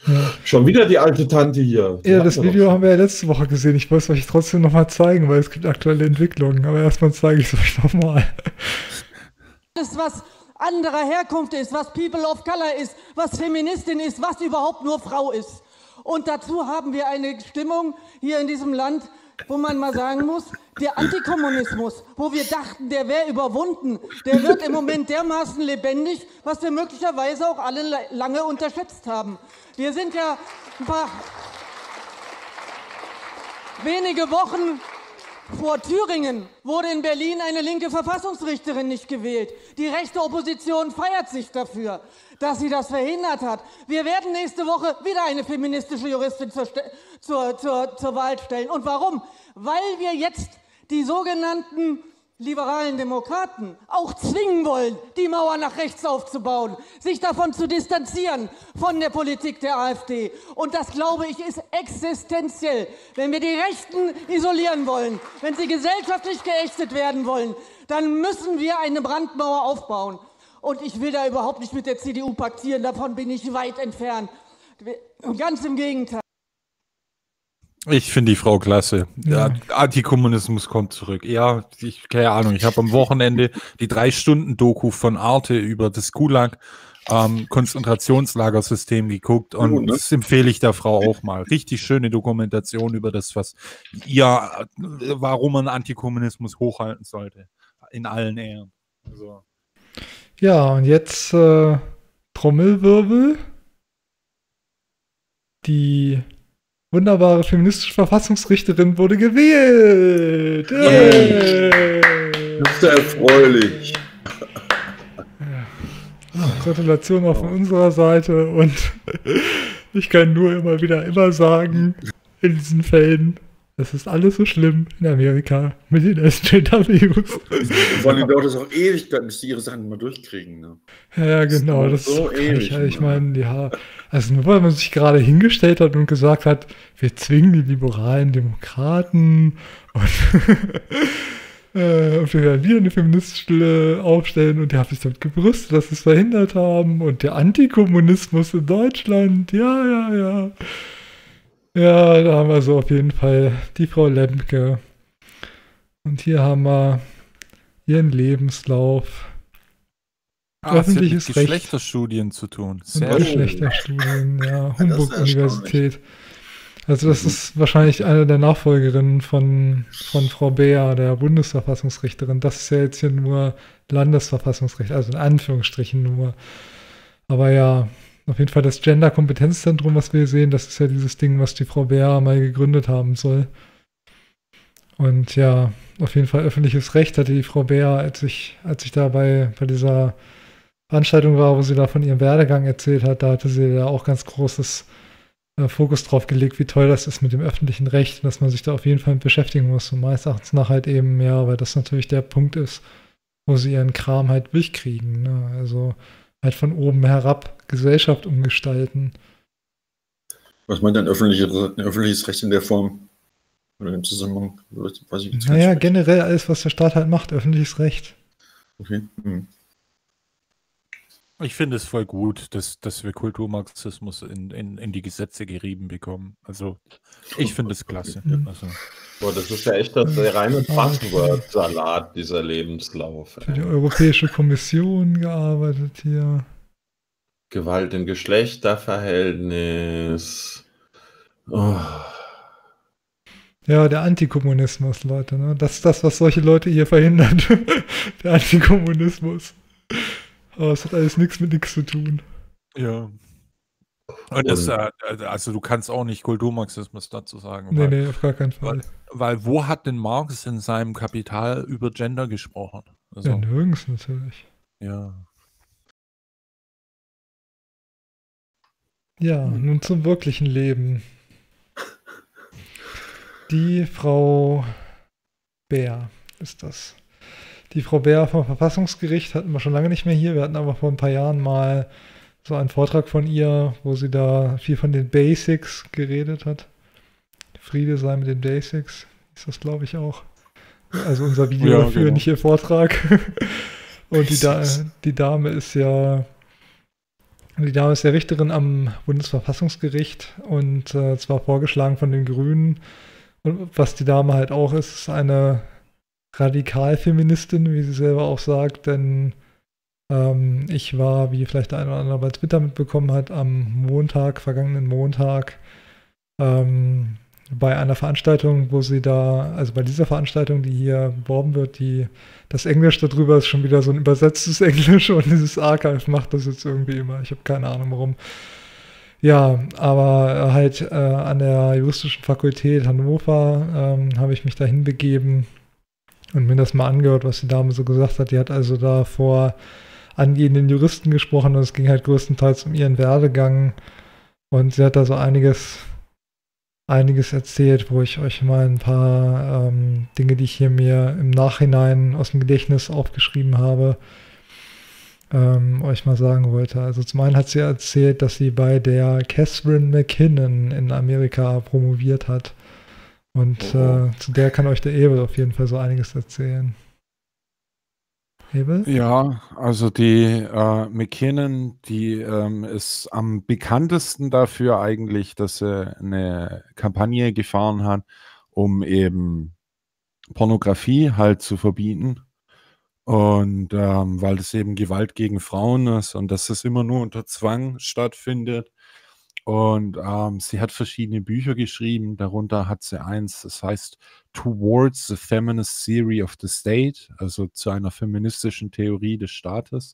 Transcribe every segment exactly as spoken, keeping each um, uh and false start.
Ja. Schon wieder die alte Tante hier. Die Ja, hatten das wir Video doch haben wir ja letzte Woche gesehen. Ich wollte es euch trotzdem nochmal zeigen, weil es gibt aktuelle Entwicklungen. Aber erstmal zeige ich es euch nochmal. Alles, was anderer Herkunft ist, was People of Color ist, was Feministin ist, was überhaupt nur Frau ist. Und dazu haben wir eine Stimmung hier in diesem Land, wo man mal sagen muss, der Antikommunismus, wo wir dachten, der wäre überwunden, der wird im Moment dermaßen lebendig, was wir möglicherweise auch alle lange unterschätzt haben. Wir sind ja ein paar wenige Wochen vor Thüringen wurde in Berlin eine linke Verfassungsrichterin nicht gewählt. Die rechte Opposition feiert sich dafür, dass sie das verhindert hat. Wir werden nächste Woche wieder eine feministische Juristin zur, zur, zur, zur Wahl stellen. Und warum? Weil wir jetzt die sogenannten liberalen Demokraten auch zwingen wollen, die Mauer nach rechts aufzubauen, sich davon zu distanzieren, von der Politik der AfD. Und das, glaube ich, ist existenziell. Wenn wir die Rechten isolieren wollen, wenn sie gesellschaftlich geächtet werden wollen, dann müssen wir eine Brandmauer aufbauen. Und ich will da überhaupt nicht mit der C D U paktieren, davon bin ich weit entfernt. Ganz im Gegenteil. Ich finde die Frau klasse. Ja. Antikommunismus kommt zurück. Ja, ich, keine Ahnung. Ich habe am Wochenende die drei Stunden Doku von Arte über das Gulag ähm, Konzentrationslagersystem geguckt und oh, ne? Das empfehle ich der Frau auch mal. Richtig schöne Dokumentation über das, was ihr, warum man Antikommunismus hochhalten sollte. In allen Ehren. Also. Ja, und jetzt äh, Trommelwirbel. Die wunderbare feministische Verfassungsrichterin wurde gewählt. Hey. Das ist ja erfreulich. Ja. Gratulation auch von unserer Seite und ich kann nur immer wieder immer sagen, in diesen Fällen, es ist alles so schlimm in Amerika mit den S J Ws. Vor allem dauert es auch Ewigkeiten, bis die ihre Sachen mal durchkriegen. Ne? Ja, genau. Das, das ist so ewig. Ich, ich meine, ja, also nur weil man sich gerade hingestellt hat und gesagt hat, wir zwingen die liberalen Demokraten und, äh, und wir werden wieder eine feministische aufstellen und der hat sich damit gebrüstet, dass sie es verhindert haben und der Antikommunismus in Deutschland, ja, ja, ja. Ja, da haben wir so auf jeden Fall die Frau Lemke. Und hier haben wir ihren Lebenslauf. Ah, öffentliches Recht. Geschlechterstudien zu tun. Sehr und Geschlechterstudien, ja. Humboldt-Universität. Also das ist wahrscheinlich eine der Nachfolgerinnen von, von Frau Beer, der Bundesverfassungsrichterin. Das ist ja jetzt hier nur Landesverfassungsrecht, also in Anführungsstrichen nur. Aber ja, auf jeden Fall das Gender-Kompetenzzentrum, was wir sehen, das ist ja dieses Ding, was die Frau Beer mal gegründet haben soll. Und ja, auf jeden Fall öffentliches Recht hatte die Frau Beer, als ich, als ich da bei, bei dieser Veranstaltung war, wo sie da von ihrem Werdegang erzählt hat, da hatte sie da auch ganz großes äh, Fokus drauf gelegt, wie toll das ist mit dem öffentlichen Recht, dass man sich da auf jeden Fall mit beschäftigen muss. Und meines Erachtens nach halt eben, ja, weil das natürlich der Punkt ist, wo sie ihren Kram halt durchkriegen. Ne? Also halt von oben herab Gesellschaft umgestalten. Was meint ein öffentliches, ein öffentliches Recht in der Form? Oder im Zusammenhang? Weiß ich jetzt naja, generell alles, was der Staat halt macht, öffentliches Recht. Okay. Hm. Ich finde es voll gut, dass, dass wir Kulturmarxismus in, in, in die Gesetze gerieben bekommen. Also, ich finde es klasse. Mhm. Also. Boah, das ist ja echt das, der reine Buzzword-Salat, dieser Lebenslauf. Für die Europäische Kommission gearbeitet hier. Gewalt im Geschlechterverhältnis. Oh. Ja, der Antikommunismus, Leute. Ne? Das ist das, was solche Leute hier verhindert. Der Antikommunismus. Aber es hat alles nichts mit nichts zu tun. Ja. Und das, äh, also du kannst auch nicht Kulturmarxismus dazu sagen. Nee, weil, nee, auf gar keinen Fall. Weil, weil wo hat denn Marx in seinem Kapital über Gender gesprochen? Also, ja, nirgends natürlich. Ja. Ja, nun zum wirklichen Leben. Die Frau Beer ist das. Die Frau Beer vom Verfassungsgericht hatten wir schon lange nicht mehr hier. Wir hatten aber vor ein paar Jahren mal so einen Vortrag von ihr, wo sie da viel von den Basics geredet hat. Friede sei mit den Basics, ist das, glaube ich, auch. Also unser Video ja, dafür, genau. nicht ihr Vortrag. Und die, da die Dame ist ja Die Dame ist ja Richterin am Bundesverfassungsgericht und äh, zwar vorgeschlagen von den Grünen. Und was die Dame halt auch ist, ist eine Radikalfeministin, wie sie selber auch sagt, denn ähm, ich war, wie vielleicht der eine oder andere bei Twitter mitbekommen hat, am Montag, vergangenen Montag, ähm, bei einer Veranstaltung, wo sie da, also bei dieser Veranstaltung, die hier beworben wird, die, das Englisch darüber ist schon wieder so ein übersetztes Englisch und dieses Archive macht das jetzt irgendwie immer. Ich habe keine Ahnung warum. Ja, aber halt äh, an der juristischen Fakultät Hannover ähm, habe ich mich dahin begeben und mir das mal angehört, was die Dame so gesagt hat. Die hat also da vor angehenden Juristen gesprochen und es ging halt größtenteils um ihren Werdegang und sie hat da so einiges einiges erzählt, wo ich euch mal ein paar ähm, Dinge, die ich hier mir im Nachhinein aus dem Gedächtnis aufgeschrieben habe, ähm, euch mal sagen wollte. Also zum einen hat sie erzählt, dass sie bei der Catherine McKinnon in Amerika promoviert hat. Und oh. äh, zu der kann euch der Ebel auf jeden Fall so einiges erzählen. Ebel? Ja, also die äh, McKinnon, die ähm, ist am bekanntesten dafür eigentlich, dass sie eine Kampagne gefahren hat, um eben Pornografie halt zu verbieten. Und ähm, weil das eben Gewalt gegen Frauen ist und dass das immer nur unter Zwang stattfindet. Und ähm, sie hat verschiedene Bücher geschrieben, darunter hat sie eins, das heißt Towards the Feminist Theory of the State, also zu einer feministischen Theorie des Staates.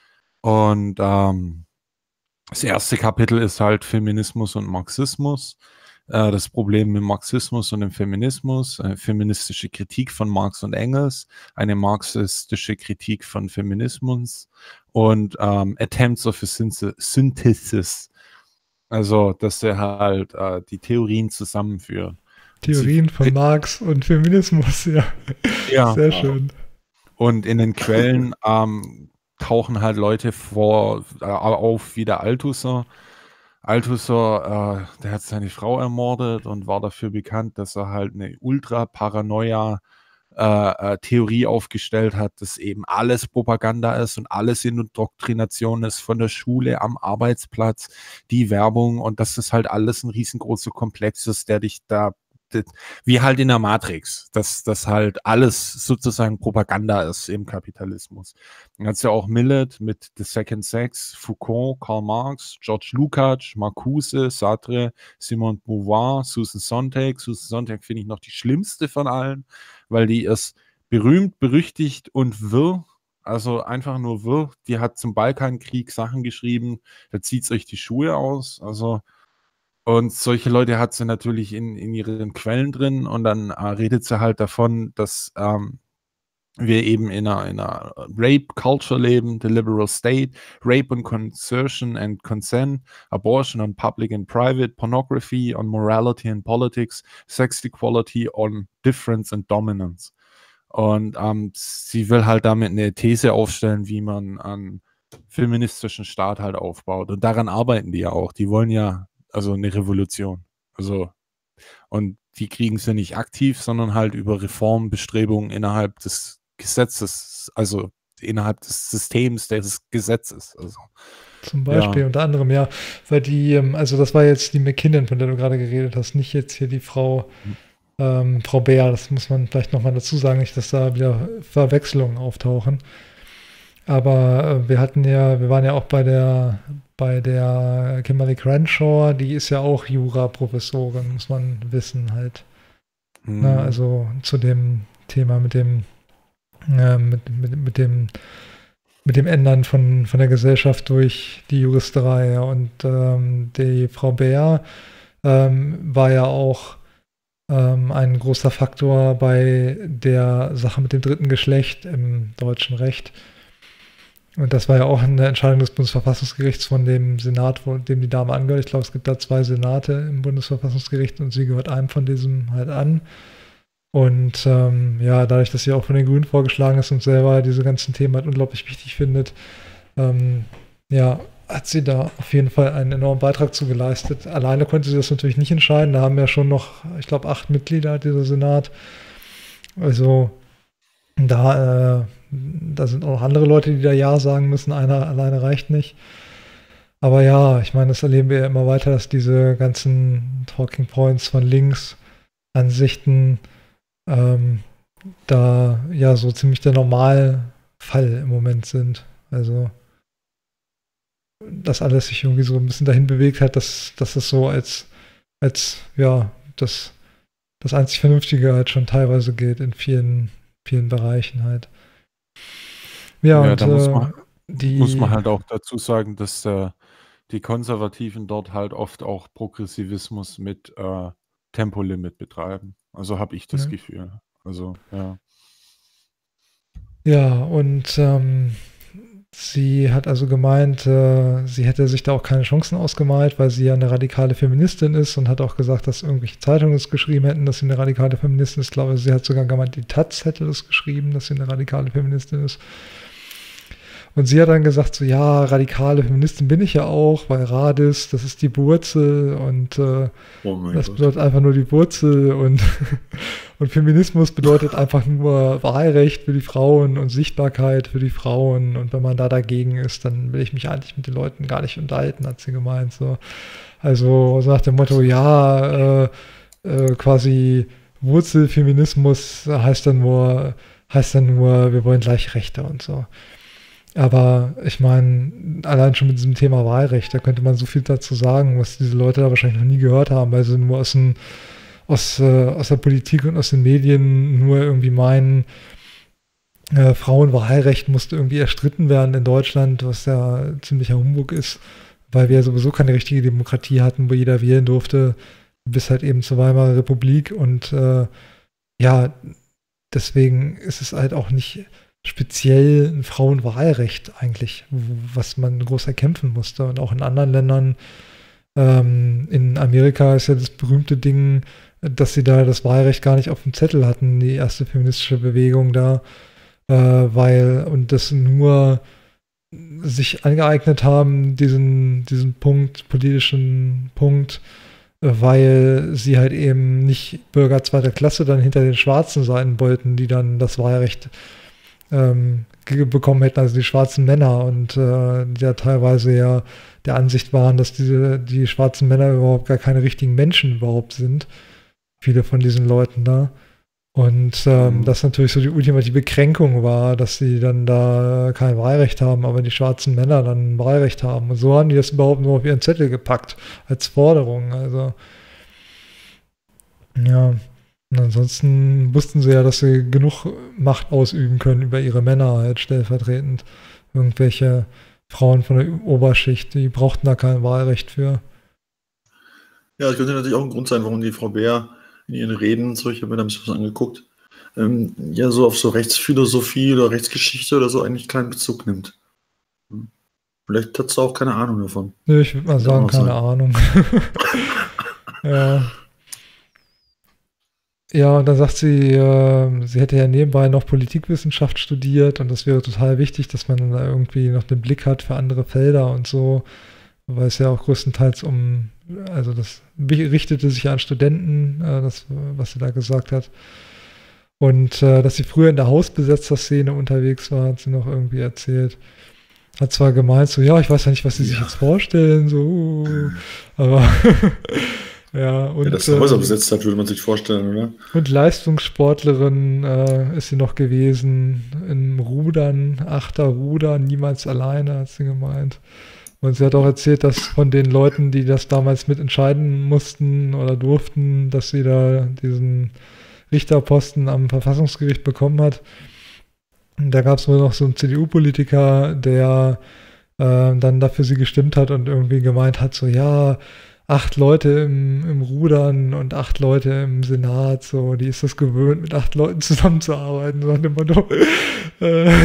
Und ähm, das erste Kapitel ist halt Feminismus und Marxismus, äh, das Problem mit Marxismus und dem Feminismus, eine feministische Kritik von Marx und Engels, eine marxistische Kritik von Feminismus und ähm, Attempts of a Synthesis. Also, dass er halt äh, die Theorien zusammenführt. Theorien Sie, von Marx und Feminismus, ja. Ja. Sehr schön. Und in den Quellen ähm, tauchen halt Leute vor, äh, auf wie der Althusser. Althusser, äh, der hat seine Frau ermordet und war dafür bekannt, dass er halt eine Ultra-Paranoia Äh, äh, Theorie aufgestellt hat, dass eben alles Propaganda ist und alles Indoktrination ist, von der Schule am Arbeitsplatz, die Werbung und dass das halt alles ein riesengroßer Komplex ist, der dich da, das, wie halt in der Matrix, dass das halt alles sozusagen Propaganda ist im Kapitalismus. Dann hat es ja auch Millett mit The Second Sex, Foucault, Karl Marx, George Lukács, Marcuse, Sartre, Simone de Beauvoir, Susan Sontag. Susan Sontag finde ich noch die schlimmste von allen, weil die ist berühmt, berüchtigt und wirr, also einfach nur wirr. Die hat zum Balkankrieg Sachen geschrieben, da zieht es euch die Schuhe aus, also und solche Leute hat sie natürlich in, in ihren Quellen drin und dann äh, redet sie halt davon, dass ähm, wir eben in einer, in einer Rape-Culture leben, the liberal state, Rape and Coercion and Consent, Abortion on public and private, Pornography on morality and politics, Sex equality on difference and dominance. Und ähm, sie will halt damit eine These aufstellen, wie man einen feministischen Staat halt aufbaut. Und daran arbeiten die ja auch. Die wollen ja also eine Revolution. Also und die kriegen sie nicht aktiv, sondern halt über Reformbestrebungen innerhalb des Gesetzes, also innerhalb des Systems des Gesetzes. Also, zum Beispiel, ja. Unter anderem, ja, weil die, also das war jetzt die McKinnon, von der du gerade geredet hast, nicht jetzt hier die Frau, hm. ähm, Frau Beer, das muss man vielleicht nochmal dazu sagen, nicht, dass da wieder Verwechslungen auftauchen. Aber äh, wir hatten ja, wir waren ja auch bei der bei der Kimberly Crenshaw, die ist ja auch Jura-Professorin, muss man wissen halt. Hm. Na, also zu dem Thema mit dem äh, mit, mit, mit dem mit dem Ändern von, von der Gesellschaft durch die Juristerei. Und ähm, die Frau Beer ähm, war ja auch ähm, ein großer Faktor bei der Sache mit dem dritten Geschlecht im deutschen Recht. Und das war ja auch eine Entscheidung des Bundesverfassungsgerichts von dem Senat, wo, dem die Dame angehört. Ich glaube, es gibt da zwei Senate im Bundesverfassungsgericht und sie gehört einem von diesem halt an. Und ähm, ja, dadurch, dass sie auch von den Grünen vorgeschlagen ist und selber diese ganzen Themen halt unglaublich wichtig findet, ähm, ja, hat sie da auf jeden Fall einen enormen Beitrag zu geleistet. Alleine konnte sie das natürlich nicht entscheiden. Da haben ja schon noch, ich glaube, acht Mitglieder dieser Senat. Also da, äh, da sind auch noch andere Leute, die da Ja sagen müssen. Einer alleine reicht nicht. Aber ja, ich meine, das erleben wir ja immer weiter, dass diese ganzen Talking Points von links, Ansichten, ähm, da ja so ziemlich der Normalfall im Moment sind. Also, dass alles sich irgendwie so ein bisschen dahin bewegt hat, dass, dass es so als, als ja, das, das einzig Vernünftige halt schon teilweise geht in vielen, vielen Bereichen halt. Ja, Ja, und da muss äh, man, die, muss man halt auch dazu sagen, dass äh, die Konservativen dort halt oft auch Progressivismus mit äh, Tempolimit betreiben. Also habe ich das ja. Gefühl. Also, ja. Ja, und ähm, sie hat also gemeint, äh, sie hätte sich da auch keine Chancen ausgemalt, weil sie ja eine radikale Feministin ist und hat auch gesagt, dass irgendwelche Zeitungen es geschrieben hätten, dass sie eine radikale Feministin ist. Ich glaube, sie hat sogar gemeint, die Taz hätte das geschrieben, dass sie eine radikale Feministin ist. Und sie hat dann gesagt, so ja, radikale Feministin bin ich ja auch, weil Radis, das ist die Wurzel und äh, Oh mein das Gott. bedeutet einfach nur die Wurzel und, und Feminismus bedeutet einfach nur Wahlrecht für die Frauen und Sichtbarkeit für die Frauen und wenn man da dagegen ist, dann will ich mich eigentlich mit den Leuten gar nicht unterhalten, hat sie gemeint. So. Also so nach dem Motto, ja, äh, äh, quasi Wurzelfeminismus heißt dann nur, heißt dann nur, wir wollen gleiche Rechte und so. Aber ich meine, allein schon mit diesem Thema Wahlrecht, da könnte man so viel dazu sagen, was diese Leute da wahrscheinlich noch nie gehört haben, weil sie nur aus, den, aus, äh, aus der Politik und aus den Medien nur irgendwie meinen, äh, Frauenwahlrecht musste irgendwie erstritten werden in Deutschland, was ja ziemlicher Humbug ist, weil wir ja sowieso keine richtige Demokratie hatten, wo jeder wählen durfte, bis halt eben zur Weimarer Republik und äh, ja, deswegen ist es halt auch nicht speziell ein Frauenwahlrecht eigentlich, was man groß erkämpfen musste. Und auch in anderen Ländern, ähm, in Amerika ist ja das berühmte Ding, dass sie da das Wahlrecht gar nicht auf dem Zettel hatten, die erste feministische Bewegung da, äh, weil, und das nur sich angeeignet haben, diesen, diesen Punkt, politischen Punkt, weil sie halt eben nicht Bürger zweiter Klasse dann hinter den Schwarzen sein wollten, die dann das Wahlrecht ähm, bekommen hätten, also die schwarzen Männer und äh, die ja teilweise ja der Ansicht waren, dass diese, die schwarzen Männer überhaupt gar keine richtigen Menschen überhaupt sind. Viele von diesen Leuten da. Und ähm, mhm. das natürlich so die ultimative Kränkung war, dass sie dann da kein Wahlrecht haben, aber die schwarzen Männer dann ein Wahlrecht haben. Und so haben die das überhaupt nur auf ihren Zettel gepackt, als Forderung. Also, ja. Und ansonsten wussten sie ja, dass sie genug Macht ausüben können über ihre Männer, halt stellvertretend. Irgendwelche Frauen von der Oberschicht, die brauchten da kein Wahlrecht für. Ja, das könnte natürlich auch ein Grund sein, warum die Frau Beer in ihren Reden, so, ich habe mir da ein bisschen was angeguckt, ähm, ja, so auf so Rechtsphilosophie oder Rechtsgeschichte oder so eigentlich keinen Bezug nimmt. Vielleicht hat sie auch keine Ahnung davon. Nee, ich würde mal sagen, keine sein. Ahnung. ja. Ja, und dann sagt sie, äh, sie hätte ja nebenbei noch Politikwissenschaft studiert und das wäre total wichtig, dass man dann da irgendwie noch den Blick hat für andere Felder und so, weil es ja auch größtenteils um, also das richtete sich an Studenten, äh, das, was sie da gesagt hat. Und äh, dass sie früher in der Hausbesetzer-Szene unterwegs war, hat sie noch irgendwie erzählt. Hat zwar gemeint, so, ja, ich weiß ja nicht, was sie ja. sich jetzt vorstellen, so, uh, aber ja, und ja, dass sie Häuser besetzt hat, würde man sich vorstellen, oder? Und Leistungssportlerin äh, ist sie noch gewesen, im Rudern, Achterrudern, niemals alleine, hat sie gemeint. Und sie hat auch erzählt, dass von den Leuten, die das damals mitentscheiden mussten oder durften, dass sie da diesen Richterposten am Verfassungsgericht bekommen hat. Und da gab es wohl noch so einen C D U-Politiker, der äh, dann dafür sie gestimmt hat und irgendwie gemeint hat, so ja, acht Leute im, im Rudern und acht Leute im Senat, so, die ist das gewöhnt, mit acht Leuten zusammenzuarbeiten, so immer nur, äh, äh,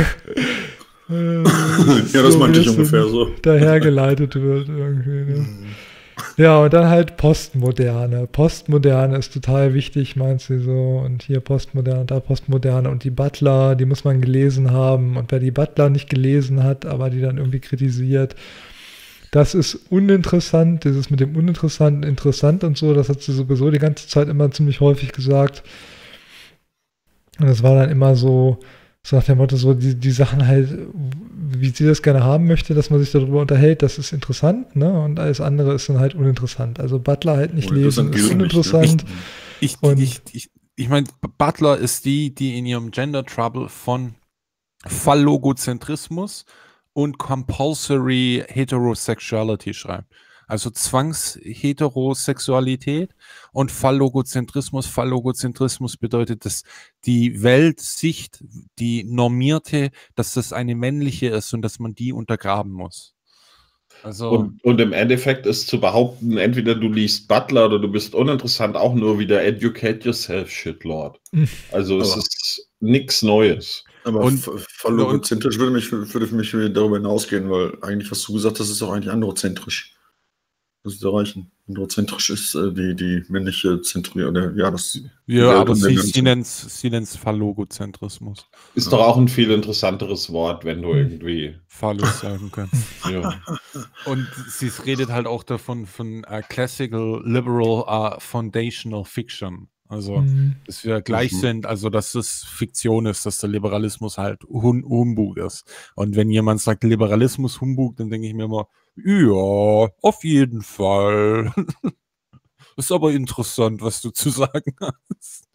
ja, das so, meinte ich ungefähr so. Dahergeleitet wird irgendwie, ne? Ja, und dann halt Postmoderne. Postmoderne ist total wichtig, meint sie so. Und hier Postmoderne, da Postmoderne. Und die Butler, die muss man gelesen haben. Und wer die Butler nicht gelesen hat, aber die dann irgendwie kritisiert, das ist uninteressant. Dieses mit dem Uninteressanten interessant und so, das hat sie sowieso die ganze Zeit immer ziemlich häufig gesagt. Und es war dann immer so, So nach dem Motto, so die, die Sachen halt, wie sie das gerne haben möchte, dass man sich darüber unterhält, das ist interessant, ne? Und alles andere ist dann halt uninteressant. Also Butler halt nicht lesen, ist uninteressant. Ich, ich, ich, ich, ich meine, Butler ist die, die in ihrem Gender Trouble von Phallogozentrismus und Compulsory Heterosexuality schreibt. Also Zwangsheterosexualität und Phallogozentrismus. Phallogozentrismus bedeutet, dass die Weltsicht, die normierte, dass das eine männliche ist und dass man die untergraben muss. Also und, und im Endeffekt ist zu behaupten, entweder du liest Butler oder du bist uninteressant, auch nur wieder Educate Yourself, Shitlord. Also es ist nichts Neues. Aber und, phallogozentrisch würde, mich, würde für mich darüber hinausgehen, weil eigentlich, was du gesagt hast, ist auch eigentlich androzentrisch. Das ist erreichen. Androzentrisch ist äh, die, die männliche Zentrie oder ja, das. Ja, aber sie, sie nennt es Phallogozentrismus. Ist ja. Doch auch ein viel interessanteres Wort, wenn du irgendwie Phallus sagen kannst. Ja. Und sie redet halt auch davon von uh, Classical Liberal uh, Foundational Fiction. Also, mhm. dass wir gleich mhm. sind, also dass es Fiktion ist, dass der Liberalismus halt Hum Humbug ist. Und wenn jemand sagt Liberalismus Humbug, dann denke ich mir immer, ja, auf jeden Fall. Ist aber interessant, was du zu sagen hast.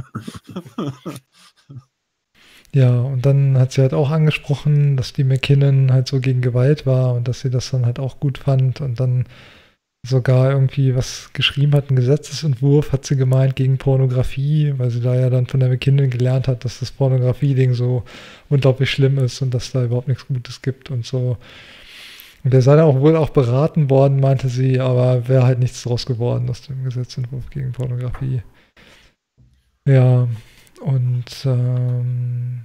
Ja, und dann hat sie halt auch angesprochen, dass die McKinnon halt so gegen Gewalt war und dass sie das dann halt auch gut fand und dann sogar irgendwie was geschrieben hat, einen Gesetzesentwurf, hat sie gemeint, gegen Pornografie, weil sie da ja dann von der McKinnon gelernt hat, dass das Pornografie-Ding so unglaublich schlimm ist und dass da überhaupt nichts Gutes gibt und so. Und der sei da auch wohl auch beraten worden, meinte sie, aber wäre halt nichts draus geworden aus dem Gesetzentwurf gegen Pornografie. Ja, und ähm,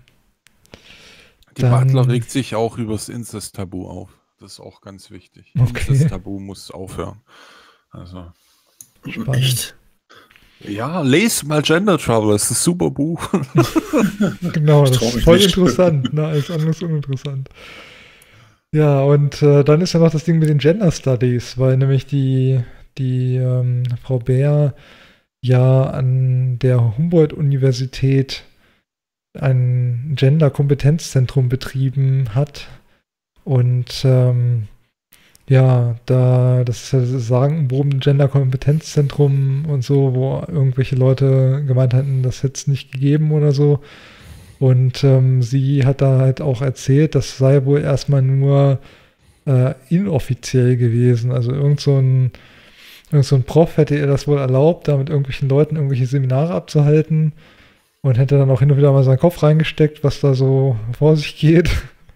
die Butler regt sich auch übers Inzest-Tabu auf. Das ist auch ganz wichtig. Okay. Das Tabu muss aufhören. Also. Spannend. Ja, lese mal Gender Trouble, das ist ein super Buch. Genau, das ist voll interessant. Ne? Alles andere ist uninteressant. Ja, und äh, dann ist ja noch das Ding mit den Gender Studies, weil nämlich die, die ähm, Frau Bär ja an der Humboldt-Universität ein Gender-Kompetenzzentrum betrieben hat. Und ähm, ja, da, das ist ja das sagenumwobene Gender-Kompetenzzentrum und so, wo irgendwelche Leute gemeint hatten, das hätte es nicht gegeben oder so. Und ähm, sie hat da halt auch erzählt, das sei wohl erstmal nur äh, inoffiziell gewesen. Also irgend so ein, irgend so ein Prof hätte ihr das wohl erlaubt, da mit irgendwelchen Leuten irgendwelche Seminare abzuhalten und hätte dann auch hin und wieder mal seinen Kopf reingesteckt, was da so vor sich geht.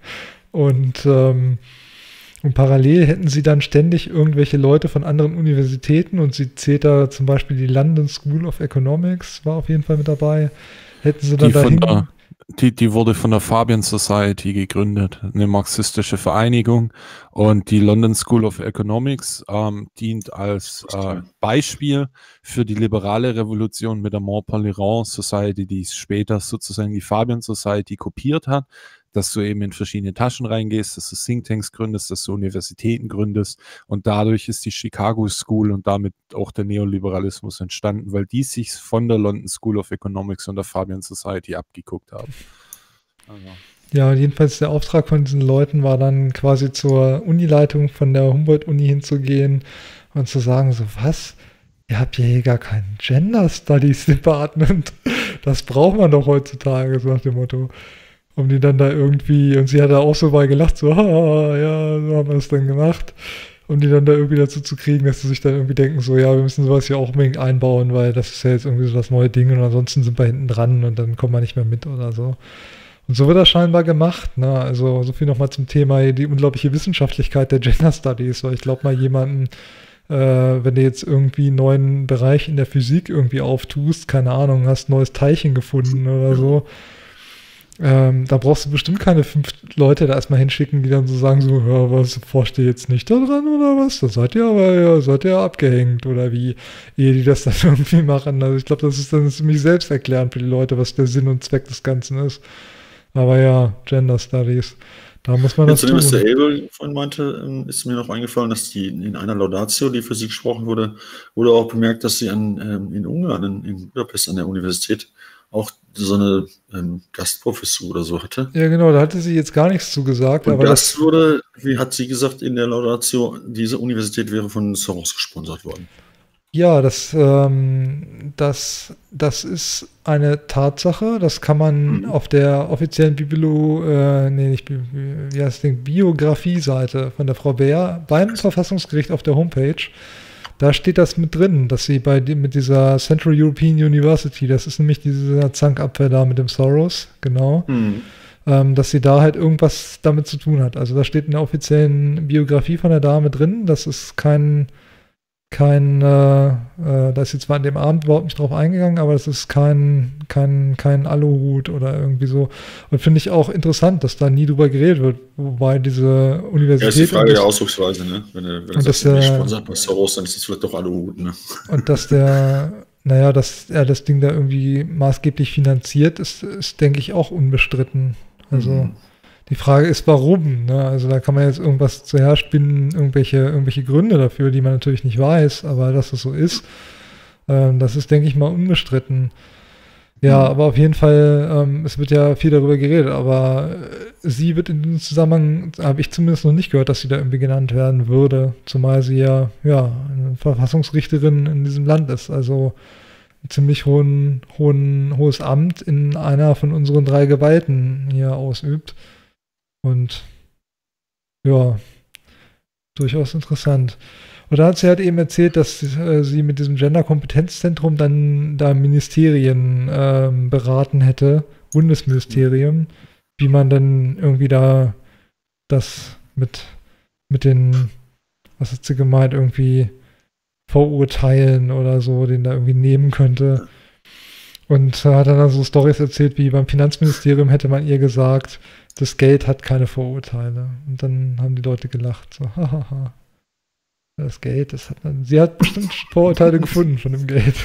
Und, ähm, und parallel hätten sie dann ständig irgendwelche Leute von anderen Universitäten und sie zählt da zum Beispiel die London School of Economics, war auf jeden Fall mit dabei. Hätten sie dann die, dahin... der, die, die wurde von der Fabian Society gegründet, eine marxistische Vereinigung. Und die London School of Economics ähm, dient als äh, Beispiel für die liberale Revolution mit der Montpellier Society, die später sozusagen die Fabian Society kopiert hat. Dass du eben in verschiedene Taschen reingehst, dass du Thinktanks gründest, dass du Universitäten gründest und dadurch ist die Chicago School und damit auch der Neoliberalismus entstanden, weil die sich von der London School of Economics und der Fabian Society abgeguckt haben. Also. Ja, jedenfalls der Auftrag von diesen Leuten war dann quasi zur Unileitung von der Humboldt-Uni hinzugehen und zu sagen, so was, ihr habt ja hier gar kein Gender Studies Department, das braucht man doch heutzutage, so nach dem Motto. Um die dann da irgendwie, und sie hat da auch so bei gelacht, so, ah, ja, so haben wir es dann gemacht, um die dann da irgendwie dazu zu kriegen, dass sie sich dann irgendwie denken, so, ja, wir müssen sowas hier auch unbedingt einbauen, weil das ist ja jetzt irgendwie so das neue Ding und ansonsten sind wir hinten dran und dann kommen wir nicht mehr mit oder so. Und so wird das scheinbar gemacht, ne, also so viel nochmal zum Thema, die unglaubliche Wissenschaftlichkeit der Gender Studies, weil ich glaube mal jemanden, äh, wenn du jetzt irgendwie einen neuen Bereich in der Physik irgendwie auftust, keine Ahnung, hast ein neues Teilchen gefunden oder so, Ähm, da brauchst du bestimmt keine fünf Leute da erstmal hinschicken, die dann so sagen, so, ja, was, forscht ihr jetzt nicht da dran oder was? Da seid ihr aber, ja, seid ihr abgehängt oder wie, ehe die das dann irgendwie machen. Also ich glaube, das ist dann ziemlich selbsterklärend für die Leute, was der Sinn und Zweck des Ganzen ist. Aber ja, Gender Studies, da muss man das tun. Was der Abel vorhin meinte, ist mir noch eingefallen, dass die in einer Laudatio, die für sie gesprochen wurde, wurde auch bemerkt, dass sie an, in Ungarn, in Budapest an der Universität, auch so eine ähm, Gastprofessur oder so hatte. Ja, genau, da hatte sie jetzt gar nichts zu gesagt. Und aber das, das wurde, wie hat sie gesagt in der Laudatio, diese Universität wäre von Soros gesponsert worden. Ja, das, ähm, das, das ist eine Tatsache. Das kann man Mhm. auf der offiziellen Bibelo, äh, nee, nicht, Bi- wie heißt das Ding, Biografie-Seite von der Frau Beer beim Verfassungsgericht auf der Homepage. Da steht das mit drin, dass sie bei dem, mit dieser Central European University, das ist nämlich dieser Zankapfel da mit dem Soros, genau, Mhm. ähm, dass sie da halt irgendwas damit zu tun hat. Also da steht in der offiziellen Biografie von der Dame drin, das ist kein, kein, äh, äh, da ist sie zwar an dem Abend überhaupt nicht drauf eingegangen, aber das ist kein, kein, kein Aluhut oder irgendwie so. Und finde ich auch interessant, dass da nie drüber geredet wird, wobei diese Ja, Universität ist die Frage und, der das, Ausdrucksweise, ne? Wenn er, wenn er Und sagt, das, er ist äh, sponsert bei Soros, dann ist das vielleicht doch Aluhut, ne? und dass der, naja, dass er das Ding da irgendwie maßgeblich finanziert, ist, ist denke ich, auch unbestritten. Also Mhm. die Frage ist, warum, ne? Also da kann man jetzt irgendwas zu herspinnen, irgendwelche, irgendwelche Gründe dafür, die man natürlich nicht weiß, aber dass es so ist, ähm, das ist, denke ich mal, unbestritten. Ja, Mhm. aber auf jeden Fall, ähm, es wird ja viel darüber geredet, aber äh, sie wird in diesem Zusammenhang, habe ich zumindest noch nicht gehört, dass sie da irgendwie genannt werden würde, zumal sie ja, ja, eine Verfassungsrichterin in diesem Land ist, also ein ziemlich hohen, hohen, hohes Amt in einer von unseren drei Gewalten hier ausübt. Und ja, durchaus interessant. Und da hat sie halt eben erzählt, dass äh, sie mit diesem Gender-Kompetenzzentrum dann da Ministerien ähm, beraten hätte, Bundesministerium, wie man dann irgendwie da das mit, mit den, was hat sie gemeint, irgendwie Vorurteilen oder so, den da irgendwie nehmen könnte. Und äh, hat dann so Storys erzählt, wie beim Finanzministerium hätte man ihr gesagt, das Geld hat keine Vorurteile. Und dann haben die Leute gelacht, so, hahaha. Das Geld, das hat man, sie hat bestimmt Vorurteile gefunden von dem Geld.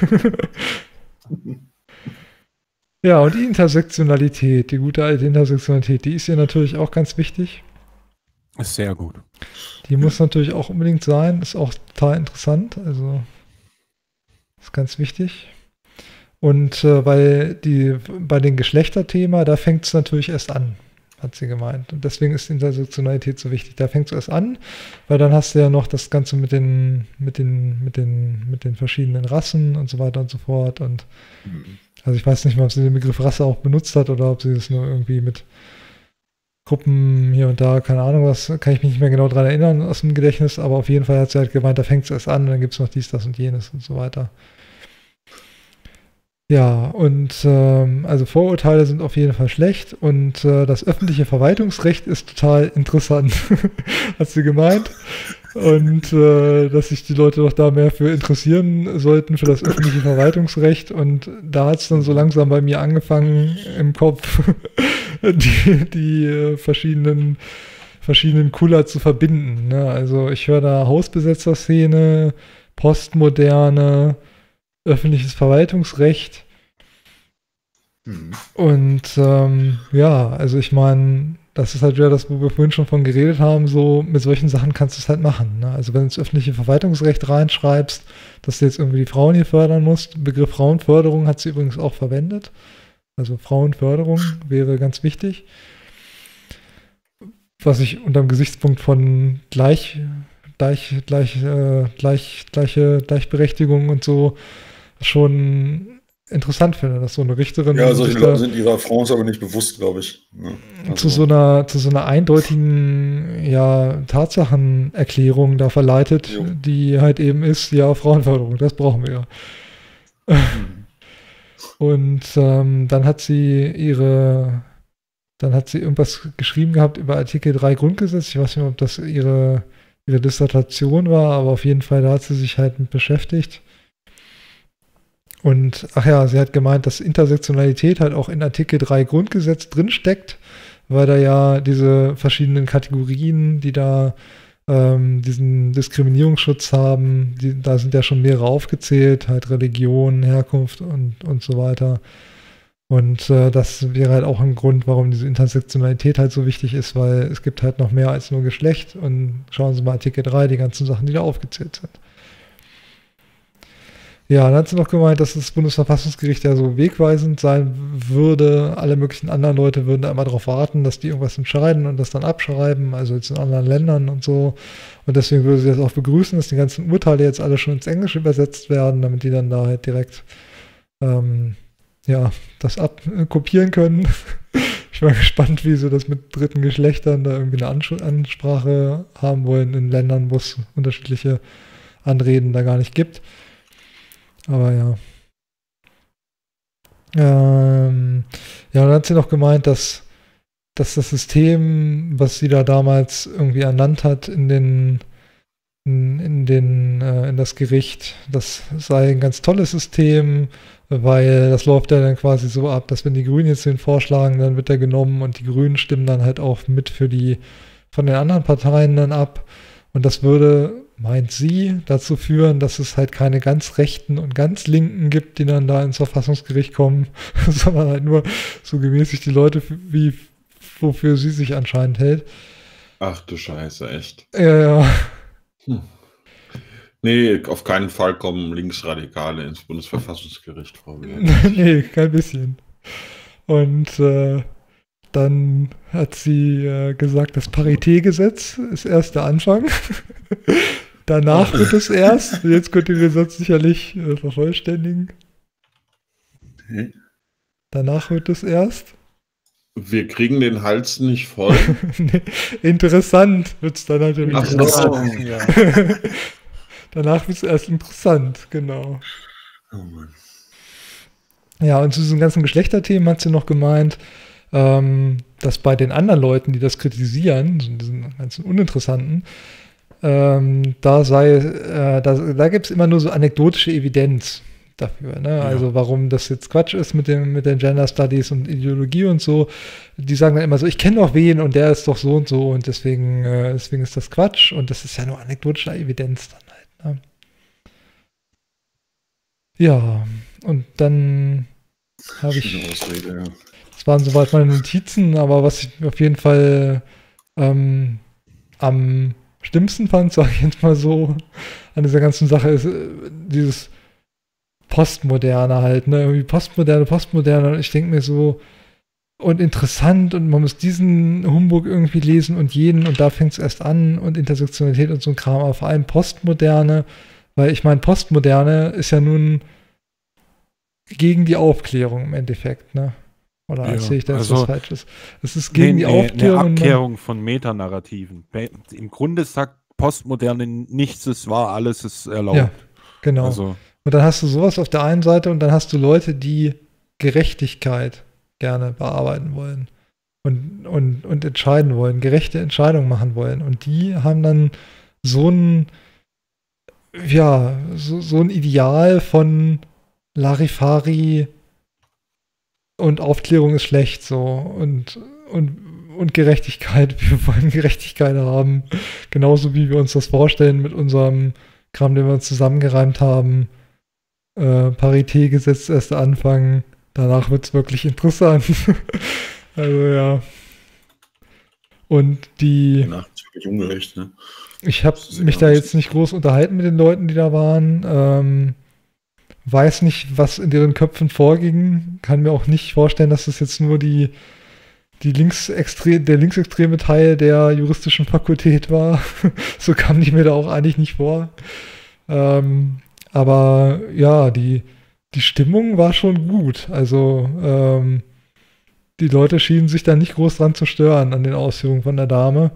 Ja, und die Intersektionalität, die gute alte Intersektionalität, die ist ihr natürlich auch ganz wichtig. Ist sehr gut. Die muss natürlich auch unbedingt sein, ist auch total interessant, also ist ganz wichtig. Und äh, bei, die, bei den Geschlechterthema, da fängt es natürlich erst an, hat sie gemeint. Und deswegen ist Intersektionalität so wichtig. Da fängt es erst an, weil dann hast du ja noch das Ganze mit den, mit den, mit den, mit den verschiedenen Rassen und so weiter und so fort. Und also ich weiß nicht mal, ob sie den Begriff Rasse auch benutzt hat oder ob sie das nur irgendwie mit Gruppen hier und da, keine Ahnung was, kann ich mich nicht mehr genau dran erinnern aus dem Gedächtnis, aber auf jeden Fall hat sie halt gemeint, da fängt es erst an und dann gibt es noch dies, das und jenes und so weiter. Ja, und ähm, also Vorurteile sind auf jeden Fall schlecht und äh, das öffentliche Verwaltungsrecht ist total interessant, hat sie gemeint. Und äh, dass sich die Leute doch da mehr für interessieren sollten, für das öffentliche Verwaltungsrecht. Und da hat es dann so langsam bei mir angefangen im Kopf, die, die äh, verschiedenen, verschiedenen Cooler zu verbinden. Ne? Also ich höre da Hausbesetzerszene, Postmoderne, öffentliches Verwaltungsrecht. Mhm. Und ähm, ja, also ich meine, das ist halt wieder das, wo wir vorhin schon von geredet haben, so mit solchen Sachen kannst du es halt machen. Ne? Also wenn du ins öffentliche Verwaltungsrecht reinschreibst, dass du jetzt irgendwie die Frauen hier fördern musst, den Begriff Frauenförderung hat sie übrigens auch verwendet. Also Frauenförderung wäre ganz wichtig. Was ich unter dem Gesichtspunkt von gleich, gleich, gleich, äh, gleich, gleiche Gleichberechtigung und so schon interessant finde, dass so eine Richterin Ja, solche sich Leute da sind ihrer Frauen aber nicht bewusst, glaube ich. Ja, also, zu so einer zu so einer eindeutigen ja, Tatsachenerklärung da verleitet, Jo. die halt eben ist, ja, Frauenförderung, das brauchen wir ja. Und ähm, dann hat sie ihre dann hat sie irgendwas geschrieben gehabt über Artikel drei Grundgesetz. Ich weiß nicht, ob das ihre, ihre Dissertation war, aber auf jeden Fall, da hat sie sich halt mit beschäftigt. Und, ach ja, sie hat gemeint, dass Intersektionalität halt auch in Artikel drei Grundgesetz drinsteckt, weil da ja diese verschiedenen Kategorien, die da ähm, diesen Diskriminierungsschutz haben, die, da sind ja schon mehrere aufgezählt, halt Religion, Herkunft und, und so weiter. Und äh, das wäre halt auch ein Grund, warum diese Intersektionalität halt so wichtig ist, weil es gibt halt noch mehr als nur Geschlecht. Und schauen Sie mal Artikel drei, die ganzen Sachen, die da aufgezählt sind. Ja, dann hat sie noch gemeint, dass das Bundesverfassungsgericht ja so wegweisend sein würde. Alle möglichen anderen Leute würden da immer darauf warten, dass die irgendwas entscheiden und das dann abschreiben, also jetzt in anderen Ländern und so. Und deswegen würde sie das auch begrüßen, dass die ganzen Urteile jetzt alle schon ins Englische übersetzt werden, damit die dann da halt direkt ähm, ja, das abkopieren können. Ich bin gespannt, wie sie das mit dritten Geschlechtern da irgendwie eine Ansch- Ansprache haben wollen in Ländern, wo es unterschiedliche Anreden da gar nicht gibt. Aber ja. Ähm, ja, dann hat sie noch gemeint, dass, dass das System, was sie da damals irgendwie ernannt hat in den in, in den äh, in das Gericht, das sei ein ganz tolles System, weil das läuft ja dann quasi so ab, dass wenn die Grünen jetzt den vorschlagen, dann wird der genommen und die Grünen stimmen dann halt auch mit für die von den anderen Parteien dann ab. Und das würde, meint sie, dazu führen, dass es halt keine ganz Rechten und ganz Linken gibt, die dann da ins Verfassungsgericht kommen, sondern halt nur so gemäßigt die Leute, wie wofür sie sich anscheinend hält. Ach du Scheiße, echt. Ja, ja. Hm. Nee, auf keinen Fall kommen Linksradikale ins Bundesverfassungsgericht, Frau Wehr. Nee, kein bisschen. Und äh, dann hat sie äh, gesagt, das Paritätgesetz ist erst der Anfang. Danach wird es erst. Jetzt könnt ihr den Satz sicherlich äh, vervollständigen. Okay. Danach wird es erst. Wir kriegen den Hals nicht voll. Nee, interessant wird es dann natürlich. Ach so. Ja. Danach wird es erst interessant, genau. Oh Mann. Ja, und zu diesen ganzen Geschlechterthemen hat sie noch gemeint, ähm, dass bei den anderen Leuten, die das kritisieren, so diesen ganzen Uninteressanten, ähm, da sei, äh, da, da gibt es immer nur so anekdotische Evidenz dafür, ne? Ja. Also warum das jetzt Quatsch ist mit dem mit den Gender Studies und Ideologie und so. Die sagen dann immer so, ich kenne doch wen und der ist doch so und so und deswegen, äh, deswegen ist das Quatsch und das ist ja nur anekdotische Evidenz dann halt. Ne? Ja, und dann habe ich, Ausrede, ja. das waren soweit meine Notizen, aber was ich auf jeden Fall ähm, am schlimmsten fand, sage ich jetzt mal so, an dieser ganzen Sache ist äh, dieses Postmoderne halt, ne, irgendwie Postmoderne, Postmoderne und ich denke mir so, und interessant und man muss diesen Humbug irgendwie lesen und jeden und da fängt es erst an und Intersektionalität und so ein Kram, aber vor allem Postmoderne, weil ich meine, Postmoderne ist ja nun gegen die Aufklärung im Endeffekt, ne? Oder Ja, erzähle ich da jetzt also, was Falsches? Es ist gegen nee, die nee, Aufklärung. Eine und dann- Abkehrung von Metanarrativen. Be- Im Grunde sagt Postmoderne nichts, es war alles, ist erlaubt. Ja, genau. Also, Und dann hast du sowas auf der einen Seite und dann hast du Leute, die Gerechtigkeit gerne bearbeiten wollen und, und, und entscheiden wollen, gerechte Entscheidungen machen wollen. Und die haben dann so ein, ja, so, so ein Ideal von Larifari und Aufklärung ist schlecht so und, und, und Gerechtigkeit. Wir wollen Gerechtigkeit haben. Genauso wie wir uns das vorstellen mit unserem Kram, den wir uns zusammengereimt haben. Äh, Paritätgesetz erst anfangen. Danach wird es wirklich interessant. Also ja. Und die. Danach ist wirklich ungerecht, ne? Ich habe Das ist ja mich gar da nicht- jetzt nicht groß unterhalten mit den Leuten, die da waren. Ähm, weiß nicht, was in deren Köpfen vorging. Kann mir auch nicht vorstellen, dass das jetzt nur die, die linksextre der linksextreme Teil der juristischen Fakultät war. So kam ich mir da auch eigentlich nicht vor. Ähm, aber ja, die, die Stimmung war schon gut. Also ähm, die Leute schienen sich da nicht groß dran zu stören an den Ausführungen von der Dame.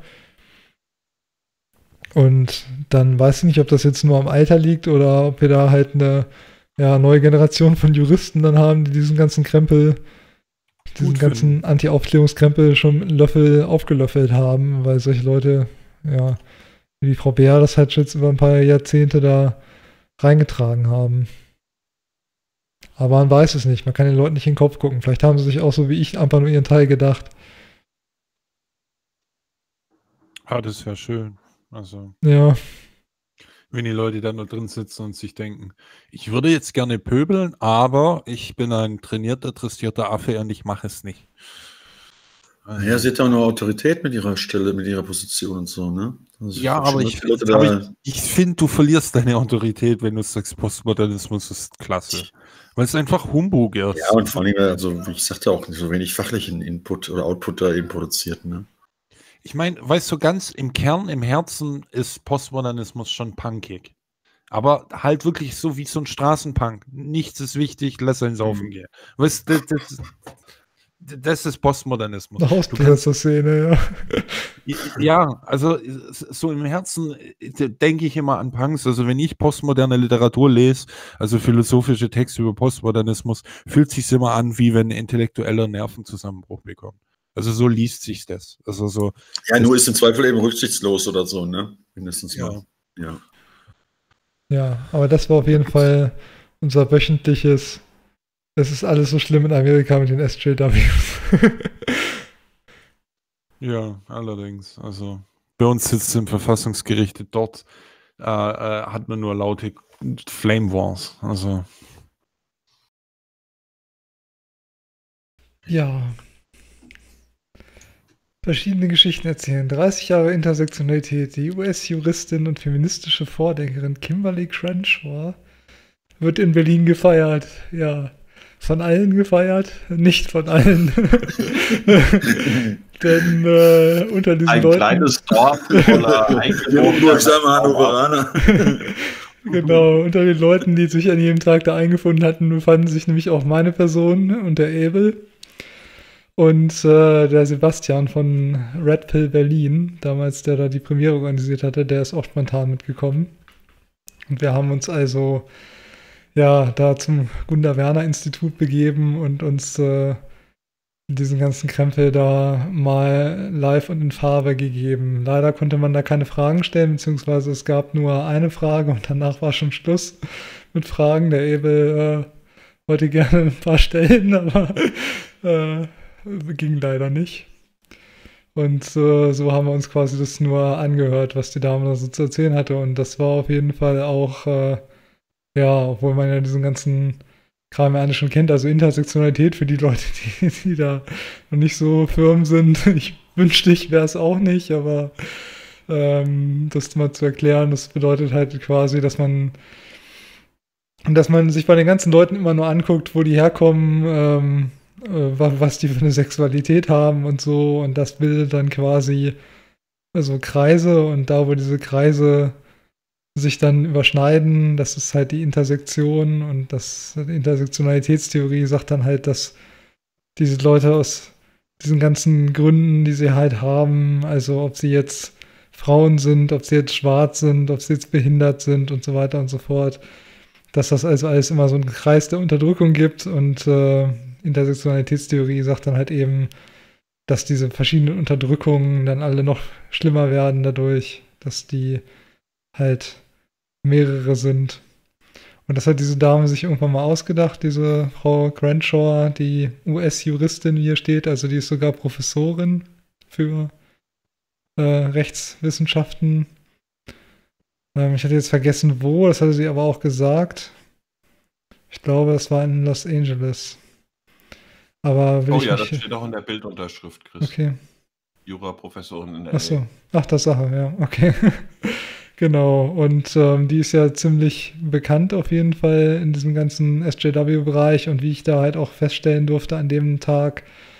Und dann weiß ich nicht, ob das jetzt nur am Alter liegt oder ob wir da halt eine ja, neue Generation von Juristen dann haben, die diesen ganzen Krempel, diesen Gut ganzen Anti-Aufklärungskrempel schon mit einem Löffel aufgelöffelt haben, weil solche Leute, ja, wie die Frau Beer das halt jetzt über ein paar Jahrzehnte da reingetragen haben. Aber man weiß es nicht, man kann den Leuten nicht in den Kopf gucken. Vielleicht haben sie sich auch so wie ich einfach nur ihren Teil gedacht. ah, das wäre schön. Also, Ja, wenn die Leute da nur drin sitzen und sich denken, ich würde jetzt gerne pöbeln, aber ich bin ein trainierter, dressierter Affe und ich mache es nicht. Also, ja, sie hat ja auch eine Autorität mit ihrer Stelle, mit ihrer Position und so, ne? Also ja, aber ich, ich, ich finde, du verlierst deine Autorität, wenn du sagst, Postmodernismus ist klasse. Weil es einfach Humbug ist. Ja, und vor allem, also ich sagte auch, so wenig fachlichen Input oder Output da eben produziert, ne? Ich meine, weißt du, ganz im Kern, im Herzen ist Postmodernismus schon punkig. Aber halt wirklich so wie so ein Straßenpunk. Nichts ist wichtig, lass einen saufen gehen. Weißt du, das, das, das ist Postmodernismus. Eine Hausbesetzer-Szene, ja. Ja, also so im Herzen denke ich immer an Punks. Also wenn ich postmoderne Literatur lese, also philosophische Texte über Postmodernismus, fühlt sich immer an, wie wenn ein intellektueller Nervenzusammenbruch bekommt. Also so liest sich das. Also so. Ja, nur ist im Zweifel eben rücksichtslos oder so, ne? Mindestens ja. mal. Ja. Ja, aber das war auf jeden Fall unser wöchentliches. Es ist alles so schlimm in Amerika mit den S J Ws. Ja, allerdings. Also bei uns sitzt im Verfassungsgericht dort, äh, äh, hat man nur laute Flame Wars. Also. Ja. Verschiedene Geschichten erzählen. dreißig Jahre Intersektionalität. Die U S-Juristin und feministische Vordenkerin Kimberly Crenshaw wird in Berlin gefeiert. Ja, von allen gefeiert, nicht von allen. Denn äh, unter diesen Ein Leuten... Ein kleines Dorf voller eingeborene Hannoveraner. Genau, unter den Leuten, die sich an jedem Tag da eingefunden hatten, befanden sich nämlich auch meine Person und der Ebel. Und äh, der Sebastian von Red Pill Berlin, damals der da die Premiere organisiert hatte, der ist auch spontan mitgekommen. Und wir haben uns also ja da zum Gunda Werner Institut begeben und uns äh, diesen ganzen Krempel da mal live und in Farbe gegeben. Leider konnte man da keine Fragen stellen, beziehungsweise es gab nur eine Frage und danach war schon Schluss mit Fragen. Der Ebel äh, wollte gerne ein paar stellen, aber äh, ging leider nicht. Und äh, so haben wir uns quasi das nur angehört, was die Dame da so zu erzählen hatte. Und das war auf jeden Fall auch, äh, ja, obwohl man ja diesen ganzen Kram ja schon kennt, also Intersektionalität für die Leute, die, die da noch nicht so firm sind. Ich wünschte, ich wäre es auch nicht, aber ähm, das mal zu erklären, das bedeutet halt quasi, dass man dass man sich bei den ganzen Leuten immer nur anguckt, wo die herkommen, ähm, was die für eine Sexualität haben und so, und das bildet dann quasi also Kreise, und da, wo diese Kreise sich dann überschneiden, das ist halt die Intersektion, und das die Intersektionalitätstheorie sagt dann halt, dass diese Leute aus diesen ganzen Gründen, die sie halt haben, also ob sie jetzt Frauen sind, ob sie jetzt schwarz sind, ob sie jetzt behindert sind und so weiter und so fort, dass das also alles immer so einen Kreis der Unterdrückung gibt, und äh, Intersektionalitätstheorie sagt dann halt eben, dass diese verschiedenen Unterdrückungen dann alle noch schlimmer werden dadurch, dass die halt mehrere sind. Und das hat diese Dame sich irgendwann mal ausgedacht, diese Frau Crenshaw, die U S-Juristin, wie hier steht, also die ist sogar Professorin für äh, Rechtswissenschaften. Ähm, ich hatte jetzt vergessen, wo, das hatte sie aber auch gesagt. Ich glaube, das war in Los Angeles. Aber will oh ich ja, nicht... das steht auch in der Bildunterschrift, Chris. Okay. Jura-Professorin in der Ach so, ach, das Sache, ja, okay. Genau, und ähm, die ist ja ziemlich bekannt auf jeden Fall in diesem ganzen S J W-Bereich, und wie ich da halt auch feststellen durfte an dem Tag,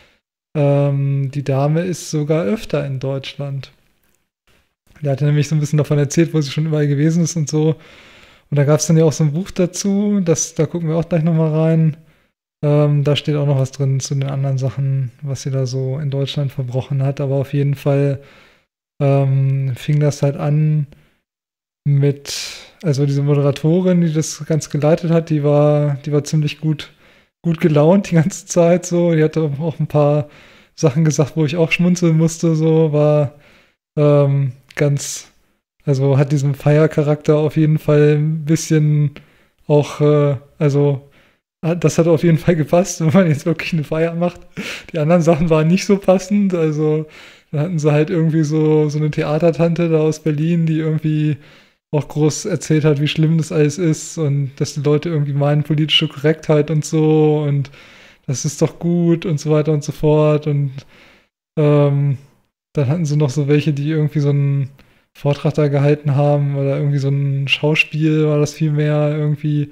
ähm, die Dame ist sogar öfter in Deutschland. Die hatte nämlich so ein bisschen davon erzählt, wo sie schon überall gewesen ist und so. Und da gab es dann ja auch so ein Buch dazu, das, da gucken wir auch gleich nochmal rein. Ähm, da steht auch noch was drin zu den anderen Sachen, was sie da so in Deutschland verbrochen hat. Aber auf jeden Fall ähm, fing das halt an mit, also diese Moderatorin, die das ganz geleitet hat, die war, die war ziemlich gut, gut gelaunt die ganze Zeit so. Die hatte auch ein paar Sachen gesagt, wo ich auch schmunzeln musste, so, war ähm, ganz, also hat diesen Feiercharakter auf jeden Fall ein bisschen auch, äh, also das hat auf jeden Fall gepasst, wenn man jetzt wirklich eine Feier macht. Die anderen Sachen waren nicht so passend, also da hatten sie halt irgendwie so, so eine Theatertante da aus Berlin, die irgendwie auch groß erzählt hat, wie schlimm das alles ist und dass die Leute irgendwie meinen, politische Korrektheit und so, und das ist doch gut und so weiter und so fort, und Ähm, dann hatten sie noch so welche, die irgendwie so einen Vortrag da gehalten haben oder irgendwie so ein Schauspiel war das vielmehr irgendwie